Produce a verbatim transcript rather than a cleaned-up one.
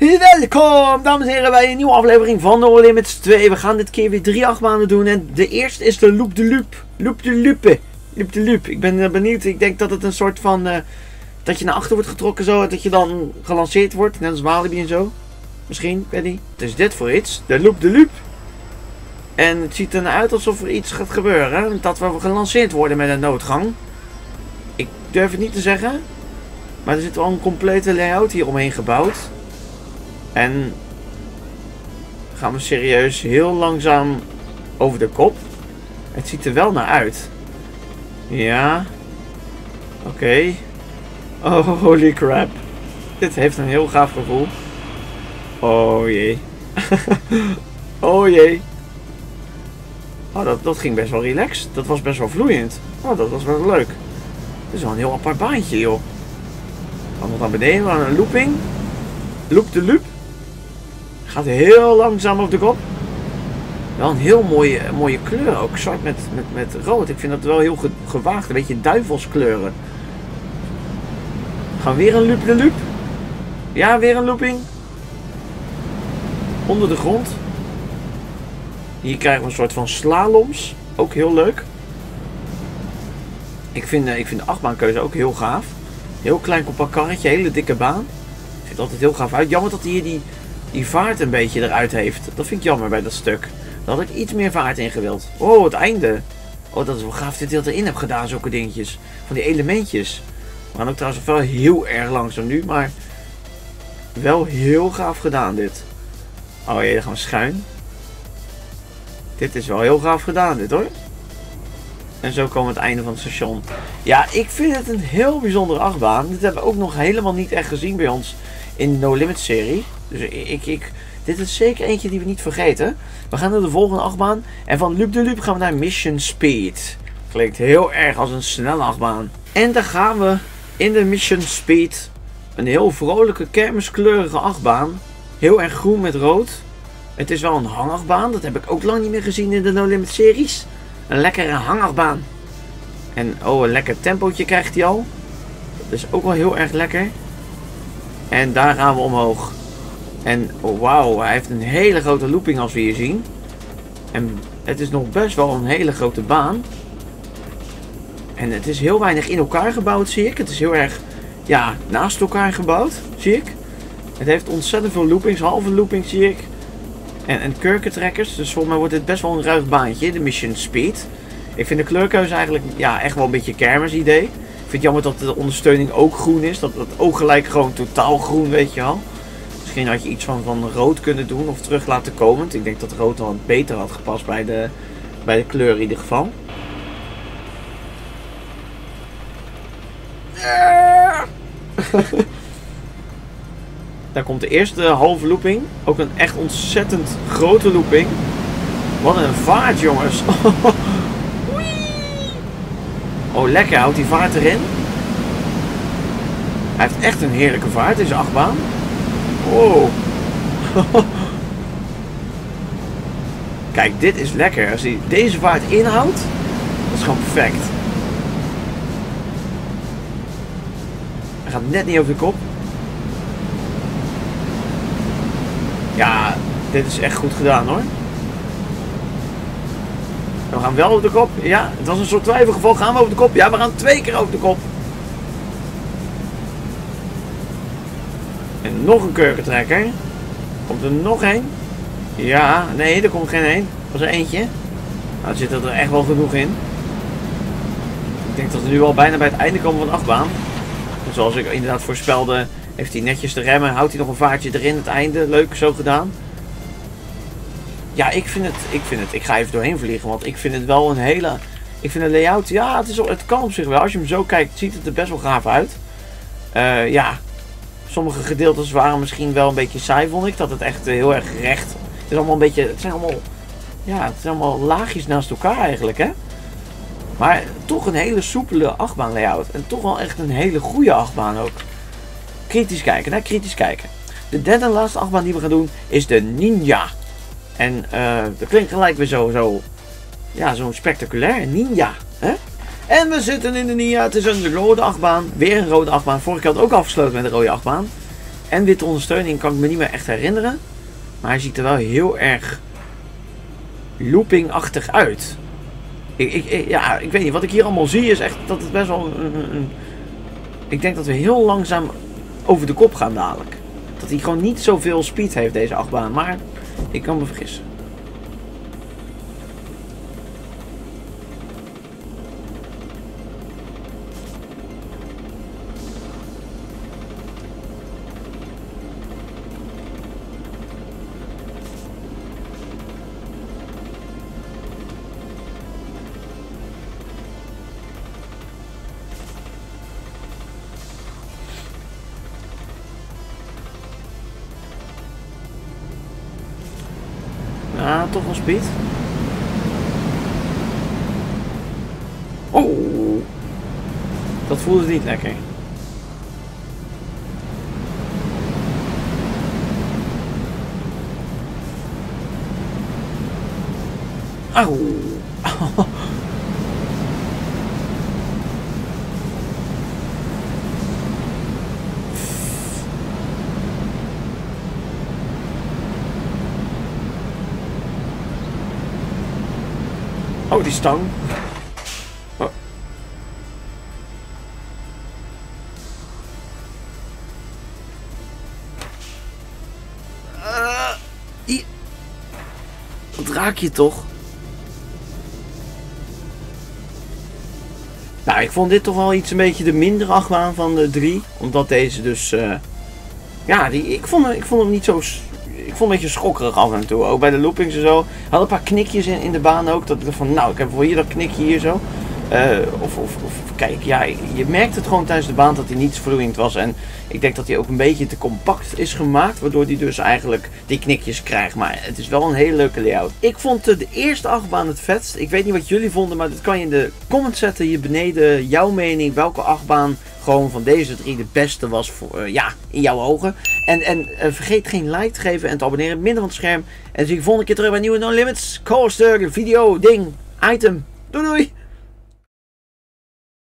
Welkom, dames en heren, bij een nieuwe aflevering van No Limits twee. We gaan dit keer weer drie achtbanen doen. En de eerste is de Loop de Loop. Loop de Loop. Loop de Loop. Ik ben uh, benieuwd. Ik denk dat het een soort van... Uh, dat je naar achter wordt getrokken zo. Dat je dan gelanceerd wordt. Net als Walibi en zo. Misschien, weet niet. Het is dit voor iets. De Loop de Loop. En het ziet er uit alsof er iets gaat gebeuren. Dat we gelanceerd worden met een noodgang. Ik durf het niet te zeggen. Maar er zit wel een complete layout hier omheen gebouwd. En gaan we serieus heel langzaam over de kop. Het ziet er wel naar uit. Ja. Oké. Okay. Oh, holy crap. Dit heeft een heel gaaf gevoel. Oh jee. Oh jee. Oh, dat, dat ging best wel relaxed. Dat was best wel vloeiend. Oh, dat was wel leuk. Dit is wel een heel apart baantje, joh. Dan nog naar beneden, maar een looping. Loop de loop. Gaat heel langzaam op de kop. Wel een heel mooie, mooie kleur ook. Zwart met, met, met rood. Ik vind dat wel heel ge, gewaagd. Een beetje duivelskleuren. Gaan we weer een loop de loop. Ja, weer een looping. Onder de grond. Hier krijgen we een soort van slaloms. Ook heel leuk. Ik vind, ik vind de achtbaankeuze ook heel gaaf. Heel klein compact karretje. Hele dikke baan. Ziet er altijd heel gaaf uit. Jammer dat hij hier die... die vaart een beetje eruit heeft. Dat vind ik jammer bij dat stuk. Daar had ik iets meer vaart in gewild. Oh, het einde. Oh, dat is wel gaaf dat ik dit erin heb gedaan, zulke dingetjes. Van die elementjes. We gaan ook trouwens wel heel erg langzaam nu, maar wel heel gaaf gedaan dit. Oh jee, dan gaan we schuin. Dit is wel heel gaaf gedaan dit hoor. En zo komen we het einde van het station. Ja, ik vind het een heel bijzondere achtbaan. Dit hebben we ook nog helemaal niet echt gezien bij ons in de No Limits serie. Dus ik, ik, dit is zeker eentje die we niet vergeten. We gaan naar de volgende achtbaan. En van Loop de Loop gaan we naar Mission Speed. Klinkt heel erg als een snelle achtbaan. En dan gaan we in de Mission Speed. Een heel vrolijke kermiskleurige achtbaan. Heel erg groen met rood. Het is wel een hangachtbaan. Dat heb ik ook lang niet meer gezien in de No Limit series. Een lekkere hangachtbaan. En oh, een lekker tempootje krijgt hij al. Dat is ook wel heel erg lekker. En daar gaan we omhoog. En oh, wauw, hij heeft een hele grote looping als we hier zien. En het is nog best wel een hele grote baan. En het is heel weinig in elkaar gebouwd, zie ik. Het is heel erg, ja, naast elkaar gebouwd, zie ik. Het heeft ontzettend veel loopings, halve loopings zie ik. En, en kurkentrekkers, dus volgens mij wordt het best wel een ruig baantje, de Mission Speed. Ik vind de kleurkeuze eigenlijk, ja, echt wel een beetje kermis idee. Ik vind het jammer dat de ondersteuning ook groen is. Dat het ook gelijk gewoon totaal groen, weet je wel. Misschien had je iets van, van rood kunnen doen of terug laten komen. Want ik denk dat rood al beter had gepast bij de, bij de kleur in ieder geval. Daar komt de eerste halve looping. Ook een echt ontzettend grote looping. Wat een vaart, jongens. Oh, lekker. Houdt die vaart erin. Hij heeft echt een heerlijke vaart, deze achtbaan. Oh. Kijk, dit is lekker. Als hij deze vaart inhoudt, dat is gewoon perfect. Hij gaat net niet over de kop. Ja, dit is echt goed gedaan hoor. We gaan wel over de kop. Ja, het was een soort twijfelgeval. Gaan we over de kop? Ja, we gaan twee keer over de kop. En nog een kurkentrekker. Komt er nog één? Ja, nee, er komt geen één. Er was er eentje. Nou, er zit er echt wel genoeg in. Ik denk dat we nu al bijna bij het einde komen van de achtbaan. En zoals ik inderdaad voorspelde, heeft hij netjes de remmen. Houdt hij nog een vaartje erin, het einde. Leuk, zo gedaan. Ja, ik vind het, ik vind het, ik ga even doorheen vliegen, want ik vind het wel een hele, ik vind de layout, ja, het, is, het kan op zich wel. Als je hem zo kijkt, ziet het er best wel gaaf uit. Uh, ja, sommige gedeeltes waren misschien wel een beetje saai, vond ik. Dat het echt heel erg recht, het is allemaal een beetje, het zijn allemaal, ja, het zijn allemaal laagjes naast elkaar eigenlijk, hè. Maar toch een hele soepele achtbaan layout. En toch wel echt een hele goede achtbaan ook. Kritisch kijken, naar kritisch kijken. De derde en laatste achtbaan die we gaan doen is de Ninja. En uh, dat klinkt gelijk weer zo, zo ja, zo spectaculair. Ninja. Hè? En we zitten in de Ninja. Het is een rode achtbaan. Weer een rode achtbaan. Vorige keer had ook afgesloten met een rode achtbaan. en witte ondersteuning kan ik me niet meer echt herinneren. Maar hij ziet er wel heel erg looping-achtig uit. Ik, ik, ja, ik weet niet. Wat ik hier allemaal zie is echt dat het best wel een, een, een... Ik denk dat we heel langzaam over de kop gaan dadelijk. Dat hij gewoon niet zoveel speed heeft, deze achtbaan. Maar ik kan me vergissen. Ah, toch wel speed. Oh, dat voelde niet lekker. Auw. Oh, die stang. Oh. Uh, i- Dat raak je toch? Nou, ik vond dit toch wel iets een beetje de mindere achtbaan van de drie. Omdat deze dus... Uh, ja, die, ik, vond, ik vond hem niet zo... Ik vond een beetje schokkerig af en toe. Ook bij de loopings en zo. Had een paar knikjes in, in de baan ook. Dat ik dacht van, nou, ik heb wel hier dat knikje hier zo. Uh, of, of, of, kijk, ja, je merkt het gewoon tijdens de baan dat hij niet vloeiend was. En ik denk dat hij ook een beetje te compact is gemaakt. Waardoor hij dus eigenlijk die knikjes krijgt. Maar het is wel een hele leuke layout. Ik vond de eerste achtbaan het vetst. Ik weet niet wat jullie vonden, maar dat kan je in de comments zetten. Hier beneden jouw mening. Welke achtbaan gewoon van deze drie de beste was voor, uh, ja, in jouw ogen. En, en uh, vergeet geen like te geven en te abonneren. Minder van het scherm. En dan zie ik je volgende keer terug bij een nieuwe No Limits Coaster video ding item. Doei doei!